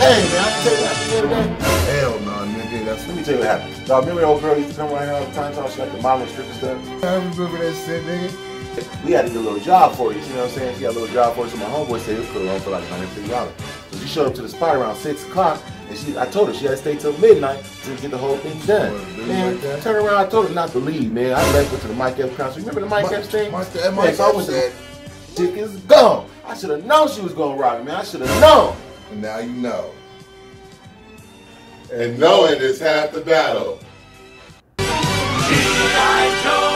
Hey, man, I can tell you what happened the other day. Hell no, nigga. Let me tell you what happened. Dog, remember the old girl used to come around here all the time talking like the mama stripper stuff? I remember that shit, nigga. We had to do a little job for you, you know what I'm saying? She got a little job for us, so my homeboy said he'll put her on for like $150. So she showed up to the spot around 6 o'clock, and I told her she had to stay till midnight to get the whole thing done. Man, turn around, I told her not to leave, man. I left her to the Mike Epps concert. Remember the Mike Epps thing? Mike Epps said, chick is gone. I should have known she was gonna rock me, man. I should have known. And now you know. And knowing is half the battle. G.I. Joe.